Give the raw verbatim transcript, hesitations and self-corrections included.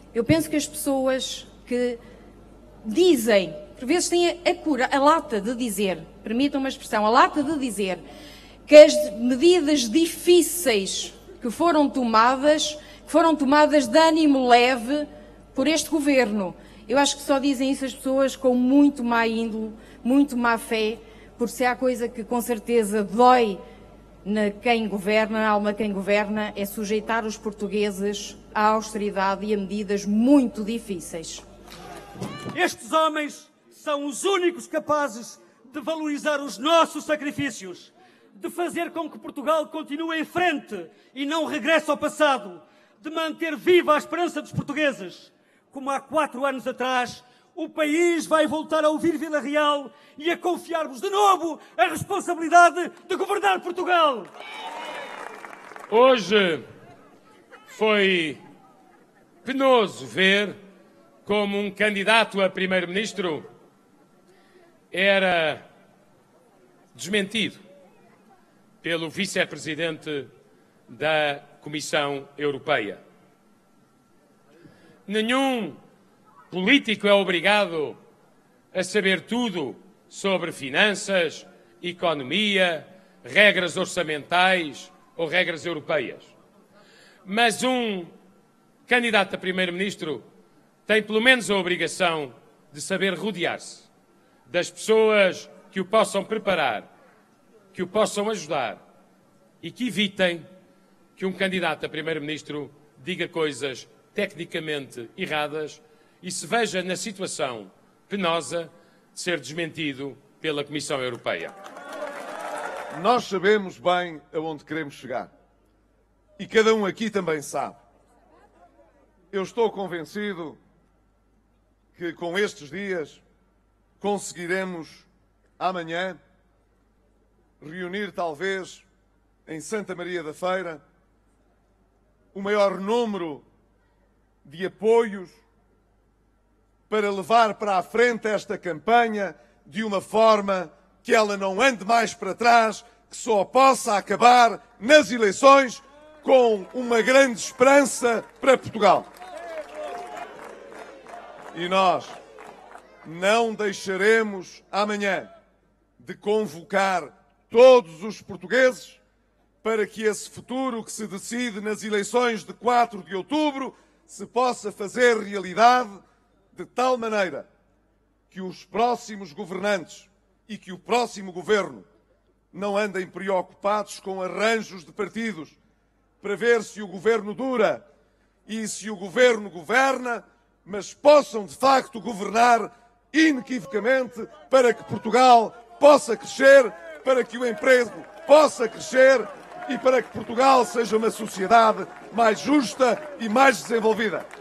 Eu penso que as pessoas que dizem, por vezes têm a, cura, a lata de dizer, permitam uma expressão, a lata de dizer que as medidas difíceis que foram tomadas, que foram tomadas de ânimo leve por este governo. Eu acho que só dizem isso as pessoas com muito má índole, muito má fé, porque se há coisa que com certeza dói na quem governa, na alma de quem governa, é sujeitar os portugueses à austeridade e a medidas muito difíceis. Estes homens são os únicos capazes de valorizar os nossos sacrifícios, de fazer com que Portugal continue em frente e não regresse ao passado, de manter viva a esperança dos portugueses. Como há quatro anos atrás, o país vai voltar a ouvir Vila Real e a confiar-vos de novo a responsabilidade de governar Portugal. Hoje foi penoso ver como um candidato a primeiro-ministro era desmentido pelo vice-presidente da Comissão Europeia. Nenhum político é obrigado a saber tudo sobre finanças, economia, regras orçamentais ou regras europeias. Mas um candidato a primeiro-ministro tem pelo menos a obrigação de saber rodear-se das pessoas que o possam preparar, que o possam ajudar e que evitem que um candidato a primeiro-ministro diga coisas tecnicamente erradas e se veja na situação penosa de ser desmentido pela Comissão Europeia. Nós sabemos bem aonde queremos chegar. E cada um aqui também sabe. Eu estou convencido que com estes dias conseguiremos amanhã reunir talvez em Santa Maria da Feira o maior número de apoios para levar para a frente esta campanha de uma forma que ela não ande mais para trás, que só possa acabar nas eleições com uma grande esperança para Portugal. E nós não deixaremos amanhã de convocar todos os portugueses para que esse futuro que se decide nas eleições de quatro de outubro se possa fazer realidade de tal maneira que os próximos governantes e que o próximo governo não andem preocupados com arranjos de partidos para ver se o governo dura e se o governo governa, mas possam de facto governar inequivocamente para que Portugal possa crescer, para que o emprego possa crescer e para que Portugal seja uma sociedade mais justa e mais desenvolvida.